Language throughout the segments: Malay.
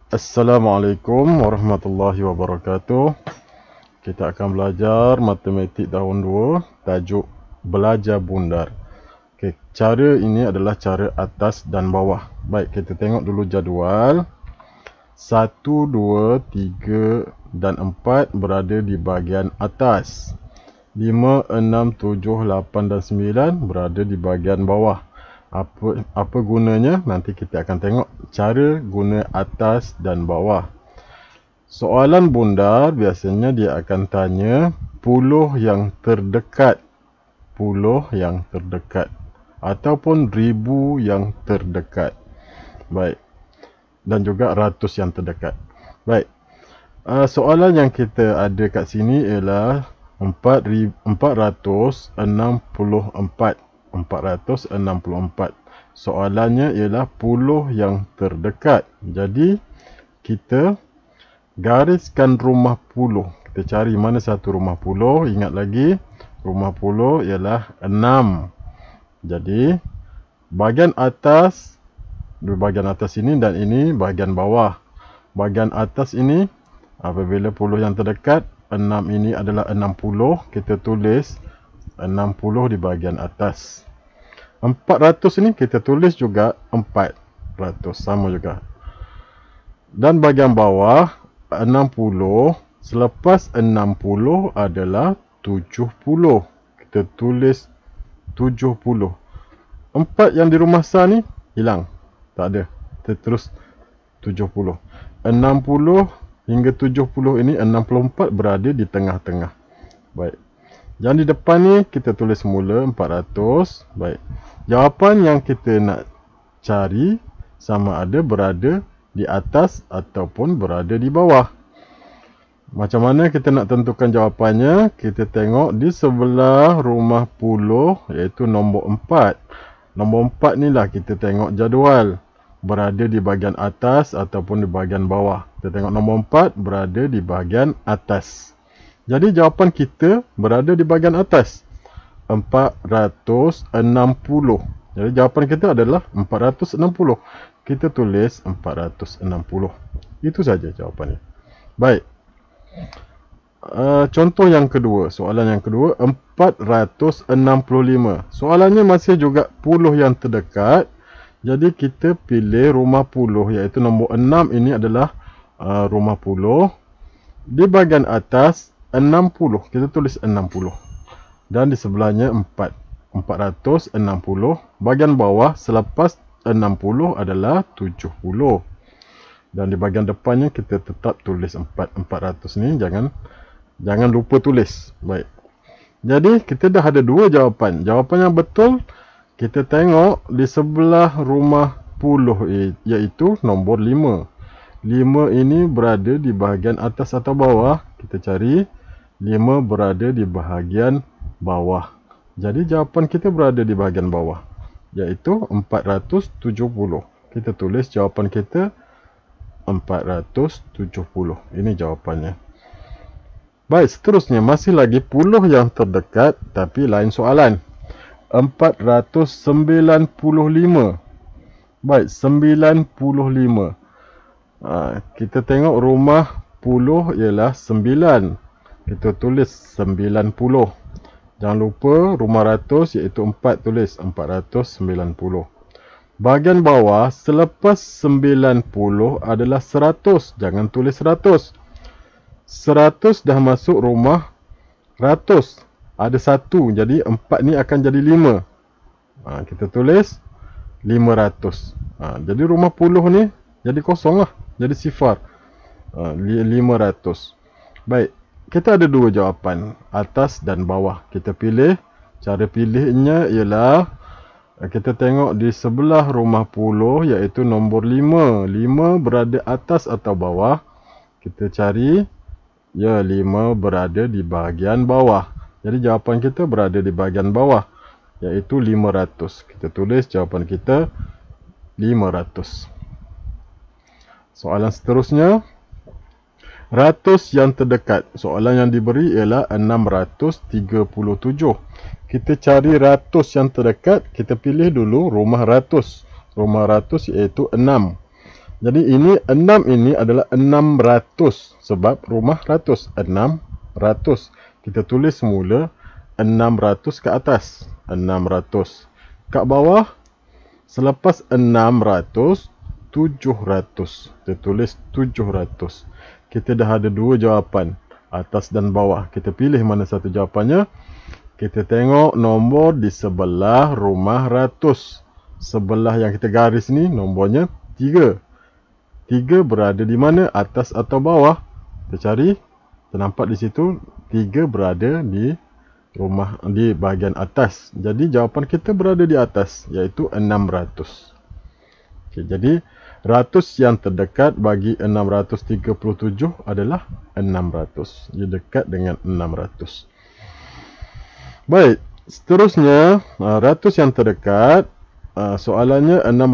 Assalamualaikum warahmatullahi wabarakatuh. Kita akan belajar matematik tahun 2, tajuk belajar bundar. Okey, cara ini adalah cara atas dan bawah. Baik, kita tengok dulu jadual. 1, 2, 3 dan 4 berada di bahagian atas. 5, 6, 7, 8 dan 9 berada di bahagian bawah. Apa gunanya? Nanti kita akan tengok cara guna atas dan bawah. Soalan bundar biasanya dia akan tanya puluh yang terdekat. Puluh yang terdekat. Ataupun ribu yang terdekat. Baik. Dan juga ratus yang terdekat. Baik. Soalan yang kita ada kat sini ialah 464. Soalannya ialah puluh yang terdekat. Jadi kita gariskan rumah puluh. Kita cari mana satu rumah puluh. Ingat lagi, rumah puluh ialah 6. Jadi bahagian atas ini dan ini bahagian bawah. Bahagian atas ini apabila puluh yang terdekat, 6 ini adalah 60. Kita tulis 60 di bahagian atas. 400 ini kita tulis juga 400. Sama juga. Dan bahagian bawah 60. Selepas 60 adalah 70. Kita tulis 70. 4 yang di rumah sah ni hilang. Tak ada. Kita terus 70. 60 hingga 70 ini 64 berada di tengah-tengah. Baik. Yang di depan ni kita tulis semula 400. Baik. Jawapan yang kita nak cari sama ada berada di atas ataupun berada di bawah. Macam mana kita nak tentukan jawapannya? Kita tengok di sebelah rumah puluh, iaitu nombor 4. Nombor 4 ni lah kita tengok jadual. Berada di bahagian atas ataupun di bahagian bawah. Kita tengok nombor 4 berada di bahagian atas. Jadi jawapan kita berada di bahagian atas. 460. Jadi jawapan kita adalah 460. Kita tulis 460. Itu saja jawapannya. Baik. Contoh yang kedua. Soalan yang kedua. 465. Soalannya masih juga puluh yang terdekat. Jadi kita pilih rumah puluh. Iaitu nombor 6 ini adalah rumah puluh. Di bahagian atas 60. Kita tulis 60. Dan di sebelahnya 4. 460. Bahagian bawah selepas 60 adalah 70. Dan di bahagian depannya kita tetap tulis 400 ni. Jangan lupa tulis. Baik. Jadi kita dah ada dua jawapan. Jawapan yang betul kita tengok di sebelah rumah puluh, iaitu nombor 5. 5 ini berada di bahagian atas atau bawah. Kita cari 5 berada di bahagian bawah. Jadi jawapan kita berada di bahagian bawah, iaitu 470. Kita tulis jawapan kita 470. Ini jawapannya. Baik, seterusnya masih lagi puluh yang terdekat tapi lain soalan. 495. Baik, 95. Kita tengok rumah puluh ialah 9. Kita tulis 90. Jangan lupa rumah ratus iaitu 4, tulis 490. Bahagian bawah selepas 90 adalah 100. Jangan tulis 100. 100 dah masuk rumah ratus. Ada 1. Jadi 4 ni akan jadi 5. Kita tulis 500. Jadi rumah puluh ni jadi kosong lah. Jadi sifar. 500. Baik. Kita ada dua jawapan. Atas dan bawah. Kita pilih. Cara pilihnya ialah kita tengok di sebelah rumah puluh, iaitu nombor 5. 5 berada atas atau bawah. Kita cari. 5 berada di bahagian bawah. Jadi jawapan kita berada di bahagian bawah, iaitu 500. Kita tulis jawapan kita 500. Soalan seterusnya. Ratus yang terdekat. Soalan yang diberi ialah 637. Kita cari ratus yang terdekat. Kita pilih dulu rumah ratus. Rumah ratus iaitu 6. Jadi ini 6 ini adalah 600 sebab rumah ratus. 600. Kita tulis semula 600 ke atas. 600. Kat bawah selepas 600 700. Kita tulis 700. Kita dah ada dua jawapan, atas dan bawah. Kita pilih mana satu jawapannya. Kita tengok nombor di sebelah rumah ratus. Sebelah yang kita garis ni nombornya 3. 3 berada di mana? Atas atau bawah? Kita cari. Ternampak di situ 3 berada di rumah di bahagian atas. Jadi jawapan kita berada di atas, iaitu 600. Okey, jadi ratus yang terdekat bagi 637 adalah 600. Dia dekat dengan 600. Baik, seterusnya ratus yang terdekat. Soalannya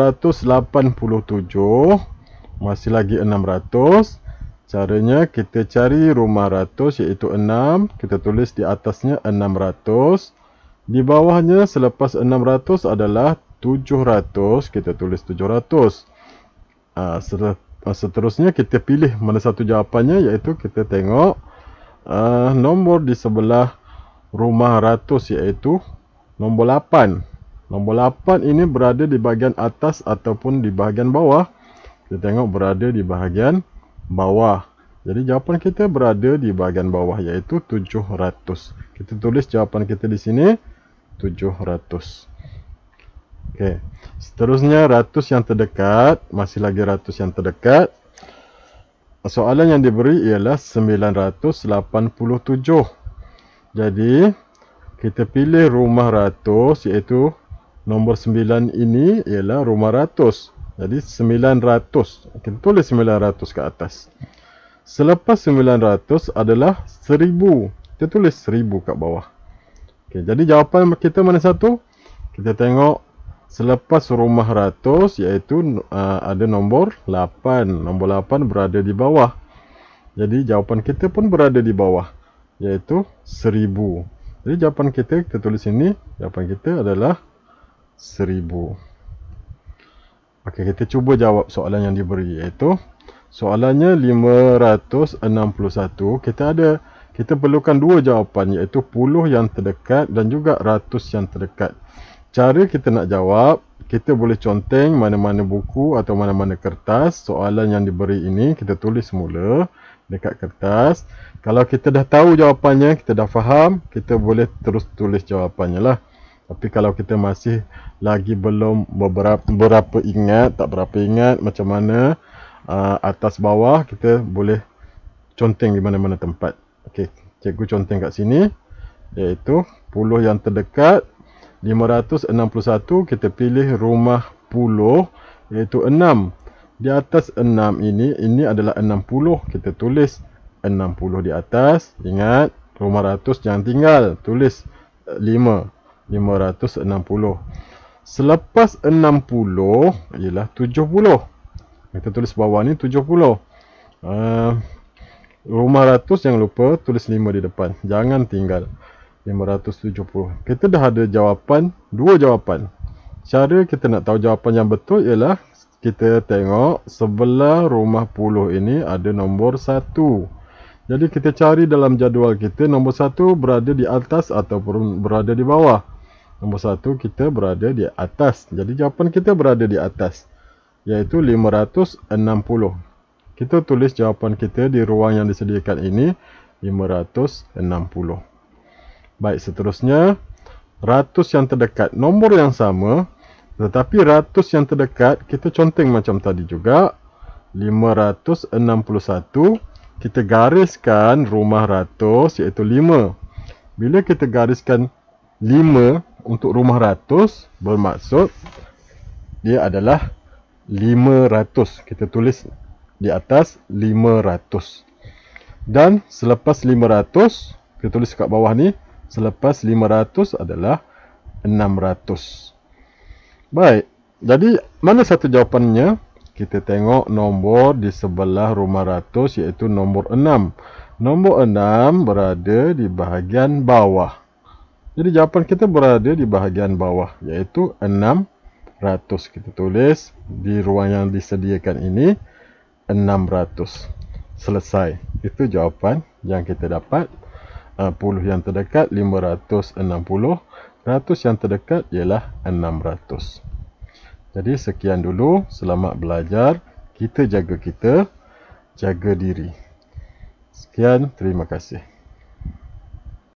687. Masih lagi 600. Caranya kita cari rumah ratus, iaitu 6. Kita tulis di atasnya 600. Di bawahnya selepas 600 adalah 700. Kita tulis 700. Seterusnya kita pilih mana satu jawapannya, iaitu kita tengok nombor di sebelah rumah ratus, iaitu nombor 8. Nombor 8 ini berada di bahagian atas ataupun di bahagian bawah. Kita tengok berada di bahagian bawah. Jadi jawapan kita berada di bahagian bawah, iaitu 700. Kita tulis jawapan kita di sini 700. Okey. Seterusnya ratus yang terdekat. Masih lagi ratus yang terdekat. Soalan yang diberi ialah 987. Jadi kita pilih rumah ratus, iaitu nombor 9 ini ialah rumah ratus. Jadi 900. Kita tulis 900 ke atas. Selepas 900 adalah 1000. Kita tulis 1000 kat bawah. Okey, jadi jawapan kita mana satu? Kita tengok selepas rumah ratus, iaitu ada nombor 8. Nombor 8 berada di bawah. Jadi jawapan kita pun berada di bawah, iaitu 1000. Jadi jawapan kita tulis ini, jawapan kita adalah 1000. Okey, kita cuba jawab soalan yang diberi, iaitu soalannya 561. Kita perlukan dua jawapan, iaitu puluh yang terdekat dan juga ratus yang terdekat. Cara kita nak jawab, kita boleh conteng mana-mana buku atau mana-mana kertas. Soalan yang diberi ini kita tulis semula dekat kertas. Kalau kita dah tahu jawapannya, kita dah faham, kita boleh terus tulis jawapannya lah. Tapi kalau kita masih lagi belum berapa ingat, tak berapa ingat macam mana atas bawah, kita boleh conteng di mana-mana tempat. Okey, cikgu conteng kat sini, iaitu puluh yang terdekat 561. Kita pilih rumah puluh, iaitu 6. Di atas 6 ini adalah 60. Kita tulis 60 di atas. Ingat, rumah ratus jangan tinggal, tulis 5. 560. Selepas 60 ialah 70. Kita tulis bawah ni 70. Rumah ratus jangan lupa tulis 5 di depan. Jangan tinggal. 570. Kita dah ada jawapan, dua jawapan. Cara kita nak tahu jawapan yang betul ialah kita tengok sebelah rumah puluh ini ada nombor 1. Jadi kita cari dalam jadual kita nombor 1 berada di atas ataupun berada di bawah. Nombor 1 kita berada di atas. Jadi jawapan kita berada di atas, iaitu 560. Kita tulis jawapan kita di ruang yang disediakan ini 560. Baik, seterusnya ratus yang terdekat. Nombor yang sama, tetapi ratus yang terdekat kita conteng macam tadi juga. 561. Kita gariskan rumah ratus, iaitu 5. Bila kita gariskan 5 untuk rumah ratus, bermaksud dia adalah 500. Kita tulis di atas 500. Dan selepas 500, kita tulis kat bawah ni, selepas 500 adalah 600. Baik, jadi mana satu jawapannya? Kita tengok nombor di sebelah rumah ratus, iaitu nombor 6. Nombor 6 berada di bahagian bawah. Jadi jawapan kita berada di bahagian bawah, iaitu 600. kita tulis di ruang yang disediakan ini 600. Selesai. Itu jawapan yang kita dapat. Puluh yang terdekat 560. 100 yang terdekat ialah 600. Jadi sekian dulu. Selamat belajar. Kita, jaga diri. Sekian, terima kasih.